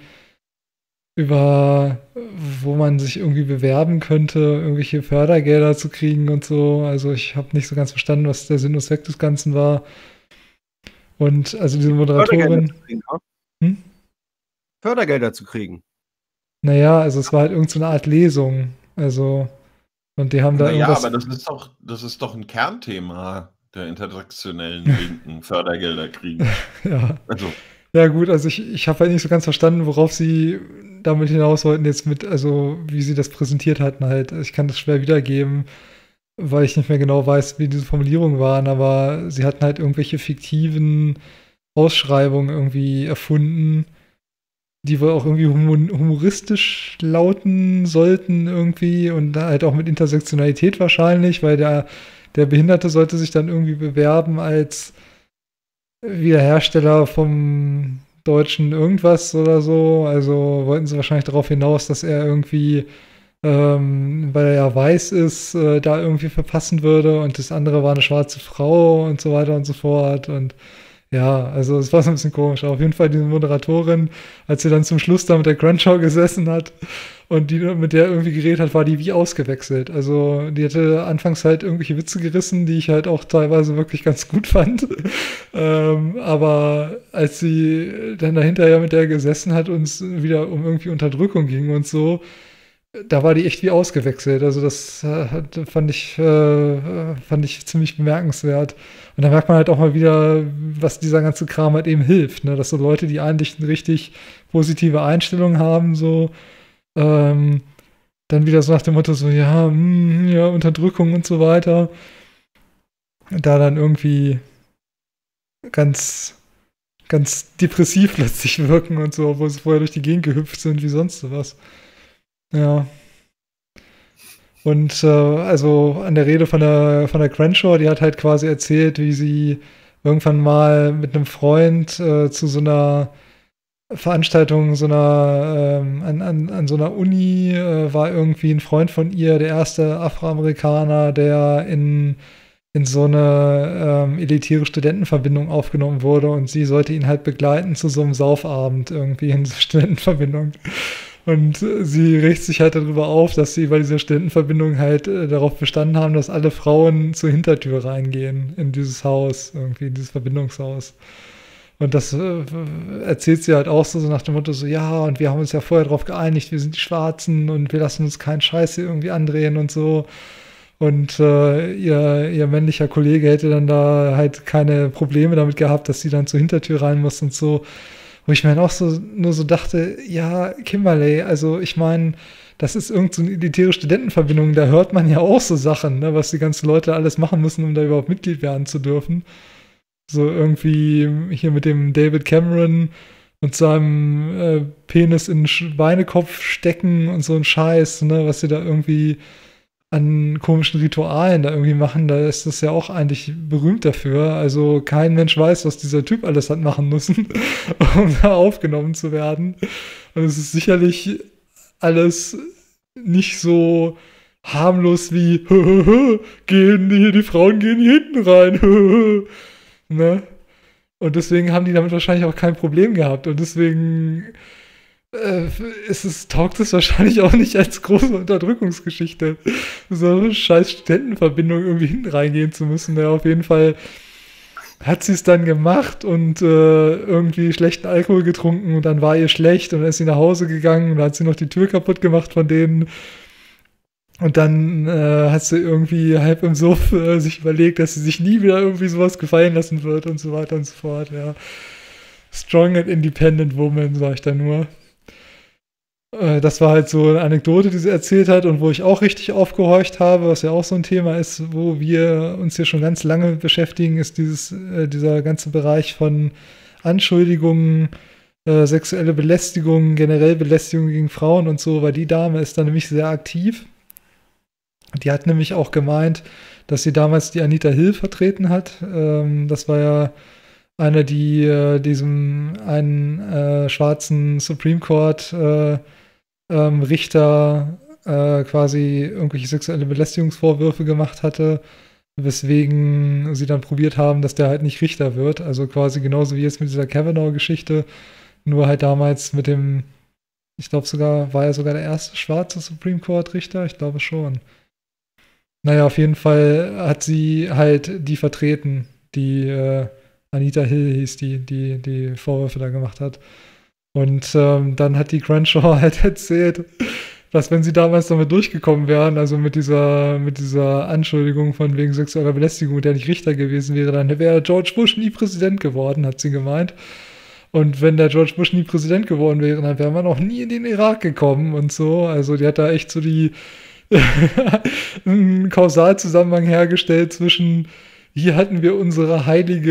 über, wo man sich irgendwie bewerben könnte, irgendwelche Fördergelder zu kriegen und so. Also ich habe nicht so ganz verstanden, was der Sinn und Zweck des Ganzen war. Und also diese Moderatorin. Fördergelder zu kriegen, ja? Hm? Fördergelder zu kriegen. Naja, also es war halt irgendeine so Art Lesung. Also, und die haben da naja, irgendwas. aber das ist doch, das ist doch ein Kernthema der intersektionellen Linken, Fördergelder kriegen. Ja. Also. Ja, gut, also ich, ich habe halt nicht so ganz verstanden, worauf sie damit hinaus wollten, jetzt mit, also wie sie das präsentiert hatten halt. Ich kann das schwer wiedergeben, weil ich nicht mehr genau weiß, wie diese Formulierungen waren, aber sie hatten halt irgendwelche fiktiven Ausschreibungen irgendwie erfunden, die wohl auch irgendwie humoristisch lauten sollten irgendwie und halt auch mit Intersektionalität wahrscheinlich, weil der, der Behinderte sollte sich dann irgendwie bewerben als Wiederhersteller vom deutschen irgendwas oder so. Also wollten sie wahrscheinlich darauf hinaus, dass er irgendwie, ähm, weil er ja weiß ist, äh, da irgendwie verpassen würde und das andere war eine schwarze Frau und so weiter und so fort und ja, also es war so ein bisschen komisch. Auf jeden Fall diese Moderatorin, als sie dann zum Schluss da mit der Crenshaw gesessen hat und die mit der irgendwie geredet hat, war die wie ausgewechselt. Also die hatte anfangs halt irgendwelche Witze gerissen, die ich halt auch teilweise wirklich ganz gut fand. ähm, aber als sie dann dahinterher mit der gesessen hat und es wieder um irgendwie Unterdrückung ging und so, da war die echt wie ausgewechselt. Also das äh, fand ich äh, fand ich ziemlich bemerkenswert. Und da merkt man halt auch mal wieder, was dieser ganze Kram halt eben hilft, ne? Dass so Leute, die eigentlich eine richtig positive Einstellung haben, so ähm, dann wieder so nach dem Motto so, ja, mh, ja, Unterdrückung und so weiter, da dann irgendwie ganz ganz depressiv plötzlich wirken und so, obwohl sie vorher durch die Gegend gehüpft sind wie sonst sowas. Ja. Und äh, also an der Rede von der, von der Crenshaw, die hat halt quasi erzählt, wie sie irgendwann mal mit einem Freund äh, zu so einer Veranstaltung, so einer, ähm, an, an, an so einer Uni äh, war irgendwie ein Freund von ihr, der erste Afroamerikaner, der in, in so eine ähm, elitäre Studentenverbindung aufgenommen wurde und sie sollte ihn halt begleiten zu so einem Saufabend irgendwie in so Studentenverbindung. Und sie regt sich halt darüber auf, dass sie bei dieser Studentenverbindung halt äh, darauf bestanden haben, dass alle Frauen zur Hintertür reingehen in dieses Haus, irgendwie in dieses Verbindungshaus. Und das äh, erzählt sie halt auch so, so nach dem Motto so, ja, und wir haben uns ja vorher darauf geeinigt, wir sind die Schwarzen und wir lassen uns keinen Scheiß hier irgendwie andrehen und so. Und äh, ihr, ihr männlicher Kollege hätte dann da halt keine Probleme damit gehabt, dass sie dann zur Hintertür rein muss und so. Wo ich mir dann auch so nur so dachte, ja, Kimberley, also ich meine, das ist irgend so eine elitäre Studentenverbindung, da hört man ja auch so Sachen, ne, was die ganzen Leute alles machen müssen, um da überhaupt Mitglied werden zu dürfen. So irgendwie hier mit dem David Cameron und seinem äh, Penis in den Schweinekopf stecken und so ein Scheiß, ne, was sie da irgendwie an komischen Ritualen da irgendwie machen, da ist das ja auch eigentlich berühmt dafür. Also kein Mensch weiß, was dieser Typ alles hat machen müssen, um da aufgenommen zu werden. Und es ist sicherlich alles nicht so harmlos wie gehen hier, die Frauen gehen hier hinten rein. Ne? Und deswegen haben die damit wahrscheinlich auch kein Problem gehabt. Und deswegen äh, ist es, taugt es wahrscheinlich auch nicht als große Unterdrückungsgeschichte, so eine scheiß Studentenverbindung irgendwie hinten reingehen zu müssen. Ja, auf jeden Fall hat sie es dann gemacht und äh, irgendwie schlechten Alkohol getrunken und dann war ihr schlecht und dann ist sie nach Hause gegangen und dann hat sie noch die Tür kaputt gemacht von denen. Und dann äh, hat sie irgendwie halb im Suff äh, sich überlegt, dass sie sich nie wieder irgendwie sowas gefallen lassen wird und so weiter und so fort, ja. Strong and independent woman, sag ich da nur. Äh, das war halt so eine Anekdote, die sie erzählt hat und wo ich auch richtig aufgehorcht habe, was ja auch so ein Thema ist, wo wir uns hier schon ganz lange beschäftigen, ist dieses, äh, dieser ganze Bereich von Anschuldigungen, äh, sexuelle Belästigung, generell Belästigung gegen Frauen und so, weil die Dame ist da nämlich sehr aktiv. Die hat nämlich auch gemeint, dass sie damals die Anita Hill vertreten hat. Ähm, das war ja eine, die äh, diesem einen äh, schwarzen Supreme Court äh, ähm, Richter äh, quasi irgendwelche sexuelle Belästigungsvorwürfe gemacht hatte, weswegen sie dann probiert haben, dass der halt nicht Richter wird. Also quasi genauso wie jetzt mit dieser Kavanaugh-Geschichte, nur halt damals mit dem, ich glaube sogar, war er sogar der erste schwarze Supreme Court-Richter? Ich glaube schon. Naja, auf jeden Fall hat sie halt die vertreten, die äh, Anita Hill hieß, die, die die Vorwürfe da gemacht hat. Und ähm, dann hat die Crenshaw halt erzählt, dass wenn sie damals damit durchgekommen wären, also mit dieser, mit dieser Anschuldigung von wegen sexueller Belästigung, der nicht Richter gewesen wäre, dann wäre George Bush nie Präsident geworden, hat sie gemeint. Und wenn der George Bush nie Präsident geworden wäre, dann wäre man auch nie in den Irak gekommen und so. Also die hat da echt so die einen Kausalzusammenhang hergestellt zwischen, hier hatten wir unsere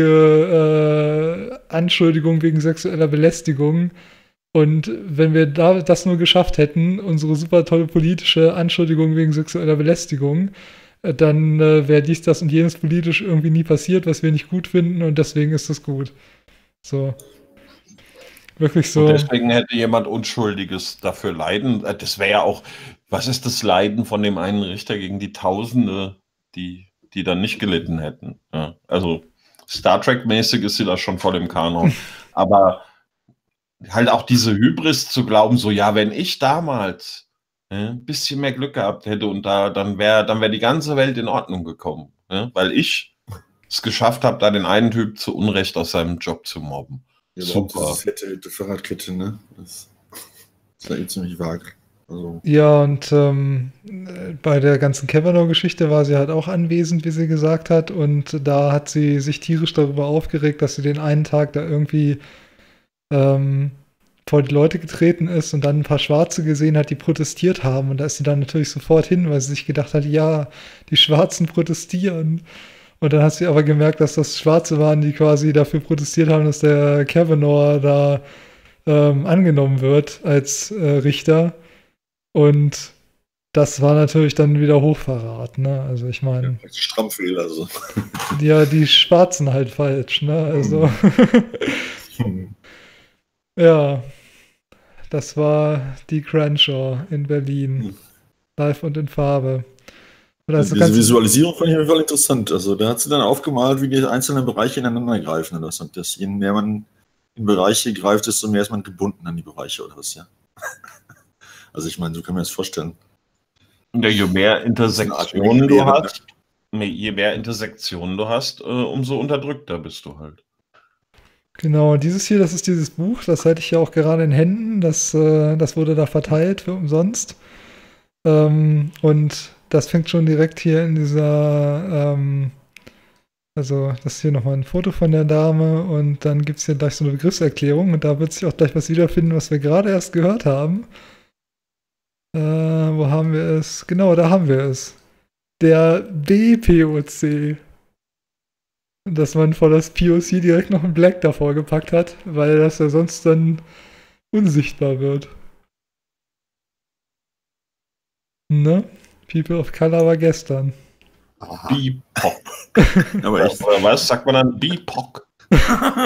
heilige äh, Anschuldigung wegen sexueller Belästigung und wenn wir da das nur geschafft hätten, unsere super tolle politische Anschuldigung wegen sexueller Belästigung, äh, dann äh, wäre dies, das und jenes politisch irgendwie nie passiert, was wir nicht gut finden und deswegen ist das gut. So. Wirklich so. Und deswegen hätte jemand Unschuldiges dafür leiden. Das wäre ja auch, was ist das Leiden von dem einen Richter gegen die Tausende, die, die dann nicht gelitten hätten? Ja, also Star Trek-mäßig ist sie da schon voll im Kanon. Aber halt auch diese Hybris zu glauben, so ja, wenn ich damals äh, ein bisschen mehr Glück gehabt hätte und da, dann wäre dann wär die ganze Welt in Ordnung gekommen. Ja, weil ich es geschafft habe, da den einen Typ zu Unrecht aus seinem Job zu mobben. Ja, super. Das fette Fahrradkette, ne? Das ist ja eh ziemlich vage. Also. Ja, und ähm, bei der ganzen Kavanaugh-Geschichte war sie halt auch anwesend, wie sie gesagt hat. Und da hat sie sich tierisch darüber aufgeregt, dass sie den einen Tag da irgendwie ähm, vor die Leute getreten ist und dann ein paar Schwarze gesehen hat, die protestiert haben. Und da ist sie dann natürlich sofort hin, weil sie sich gedacht hat, ja, die Schwarzen protestieren. Und dann hat sie aber gemerkt, dass das Schwarze waren, die quasi dafür protestiert haben, dass der Kavanaugh da ähm, angenommen wird als äh, Richter. Und das war natürlich dann wieder Hochverrat, ne? Also ich meine... Ja, Strampfehler, also. Ja, die Schwarzen halt falsch, ne? Also... Hm. Ja, das war die Crenshaw in Berlin. Hm. Live und in Farbe. Also diese Visualisierung fand ich auf jeden Fall interessant. Also da hat sie dann aufgemalt, wie die einzelnen Bereiche ineinander greifen. Oder was. Und das, je mehr man in Bereiche greift, desto mehr ist man gebunden an die Bereiche oder was, ja. Also ich meine, so kann man das vorstellen. Ja, je mehr Intersektionen du hast, je mehr Intersektionen du hast, äh, umso unterdrückter bist du halt. Genau, dieses hier, das ist dieses Buch, das halte ich ja auch gerade in Händen. Das, äh, das wurde da verteilt für umsonst. Ähm, und das fängt schon direkt hier in dieser, ähm, also das ist hier nochmal ein Foto von der Dame und dann gibt es hier gleich so eine Begriffserklärung und da wird sich auch gleich was wiederfinden, was wir gerade erst gehört haben. Äh, wo haben wir es? Genau, da haben wir es. Der B P O C. Dass man vor das P O C direkt noch ein Black davor gepackt hat, weil das ja sonst dann unsichtbar wird. Ne? People of Color war gestern. B P O C. Aber echt, oder was sagt man dann? B P O C.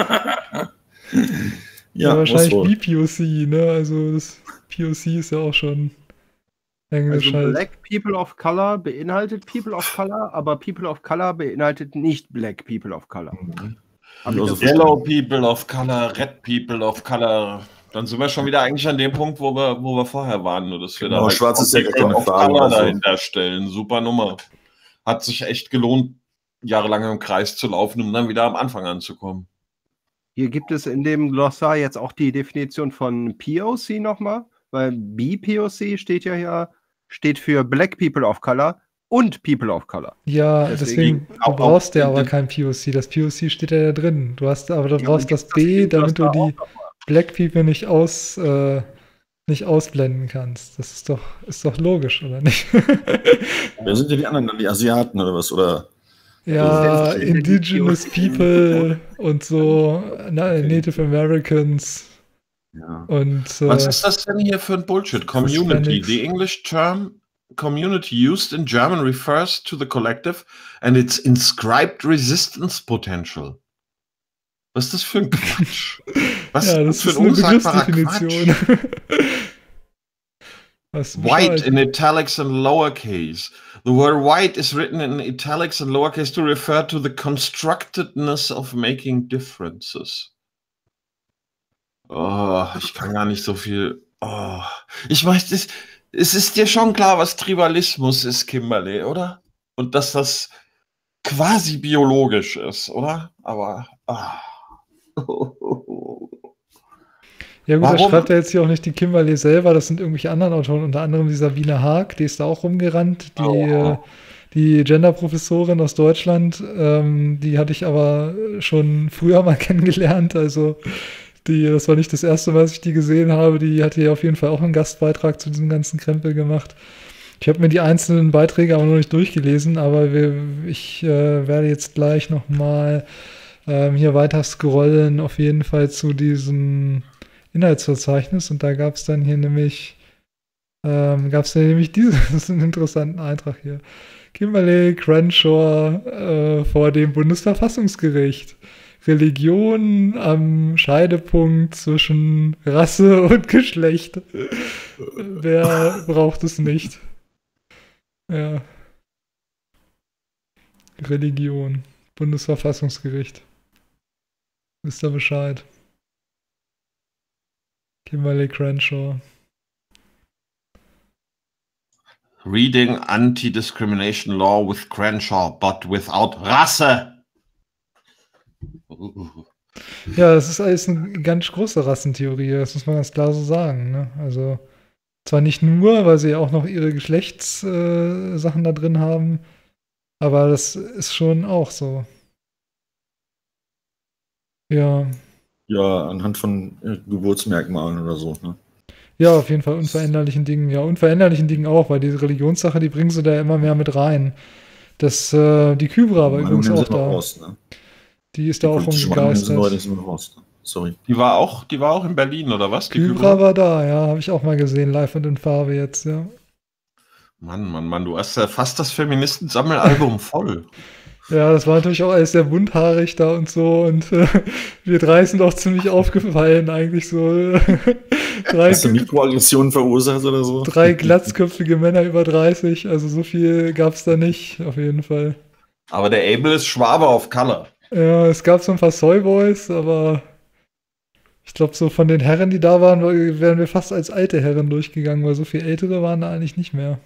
Ja, ja, wahrscheinlich B P O C, ne? Also das P O C ist ja auch schon Englisch also halt. Black People of Color beinhaltet People of Color, aber People of Color beinhaltet nicht Black People of Color. Mhm. Also Yellow People of Color, Red People of Color. Dann sind wir schon wieder eigentlich an dem Punkt, wo wir, wo wir vorher waren, nur dass wir genau, da schwarz ist ja gar keine Farbe Color dahinter stellen. Super Nummer. Hat sich echt gelohnt, jahrelang im Kreis zu laufen, um dann wieder am Anfang anzukommen. Hier gibt es in dem Glossar jetzt auch die Definition von P O C nochmal, weil B P O C steht ja hier, steht für Black People of Color und People of Color. Ja, deswegen, deswegen du brauchst ja aber kein P O C. Das P O C steht ja da drin. Du hast, aber du ja, brauchst das B, das damit du die Black People nicht aus äh, nicht ausblenden kannst. Das ist doch, ist doch logisch, oder nicht? Wer sind denn die anderen, die Asiaten oder was? Oder ja, Indigenous People und so, Native Americans. Ja. Und, äh, was ist das denn hier für ein Bullshit? Community. The English term community used in German refers to the collective and its inscribed resistance potential. Was ist das für ein Quatsch? Was ja, das ist, das für ein unsagbarer Quatsch? Weißt du White Bescheid? in italics and lowercase. The word white is written in italics and lowercase to refer to the constructedness of making differences. Oh, ich kann gar nicht so viel. Oh. Ich weiß, es, es ist dir schon klar, was Tribalismus ist, Kimberly, oder? Und dass das quasi biologisch ist, oder? Aber. Ah. Ja gut, das Warum? schreibt ja jetzt hier auch nicht die Kimberly selber, das sind irgendwelche anderen Autoren, unter anderem die Sabine Haag, die ist da auch rumgerannt, die, Oh. äh, die Gender-Professorin aus Deutschland, ähm, die hatte ich aber schon früher mal kennengelernt, also die, das war nicht das erste Mal, dass ich die gesehen habe, die hatte ja auf jeden Fall auch einen Gastbeitrag zu diesem ganzen Krempel gemacht. Ich habe mir die einzelnen Beiträge aber noch nicht durchgelesen, aber wir, ich äh, werde jetzt gleich nochmal ähm, hier weiter scrollen, auf jeden Fall zu diesem Inhaltsverzeichnis, und da gab es dann hier nämlich ähm, gab es dann nämlich diesen, das ist ein interessanten Eintrag hier. Kimberly Crenshaw äh, vor dem Bundesverfassungsgericht. Religion am Scheidepunkt zwischen Rasse und Geschlecht. Wer braucht es nicht? Ja. Religion. Bundesverfassungsgericht. Wisst ihr Bescheid? Kimberly Crenshaw. Reading Anti-Discrimination Law with Crenshaw, but without Rasse. Ja, das ist alles eine ganz große Rassentheorie, das muss man ganz klar so sagen. Ne? Also zwar nicht nur, weil sie auch noch ihre Geschlechtssachen äh, da drin haben, aber das ist schon auch so. Ja. Ja, anhand von äh, Geburtsmerkmalen oder so. Ne? Ja, auf jeden Fall unveränderlichen Dingen. Ja, unveränderlichen Dingen auch, weil diese Religionssache, die bringen sie da immer mehr mit rein. Das, äh, die Kybra war übrigens auch da. Raus, ne? Die ist da auch rumgegeistert. Sorry. Die war auch, die war auch in Berlin, oder was? Die Kybra war da, ja, habe ich auch mal gesehen, live und in Farbe jetzt, ja. Mann, Mann, Mann, du hast ja fast das Feministen-Sammelalbum voll. Ja, das war natürlich auch alles sehr bunthaarig da und so, und äh, wir drei sind auch ziemlich aufgefallen, eigentlich so. drei, Hast du Mikroaggressionen verursacht oder so? Drei glatzköpfige Männer über dreißig, also so viel gab es da nicht, auf jeden Fall. Aber der Abel ist Schwabe auf Color. Ja, es gab so ein paar Soyboys, aber ich glaube, so von den Herren, die da waren, wären wir fast als alte Herren durchgegangen, weil so viel ältere waren da eigentlich nicht mehr.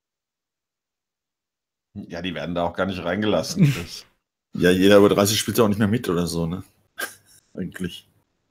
Ja, die werden da auch gar nicht reingelassen. Das Ja, jeder über dreißig spielt ja auch nicht mehr mit oder so, ne? Eigentlich.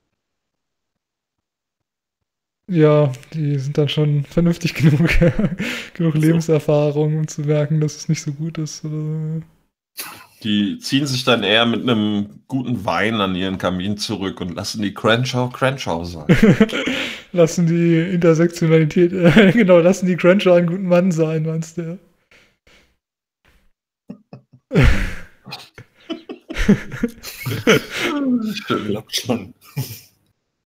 Ja, die sind dann schon vernünftig genug, genug Lebenserfahrung, um zu merken, dass es nicht so gut ist. Oder? Die ziehen sich dann eher mit einem guten Wein an ihren Kamin zurück und lassen die Crenshaw Crenshaw sein. Lassen die Intersektionalität, äh, genau, lassen die Crenshaw einen guten Mann sein, meinst du? Klappt schon.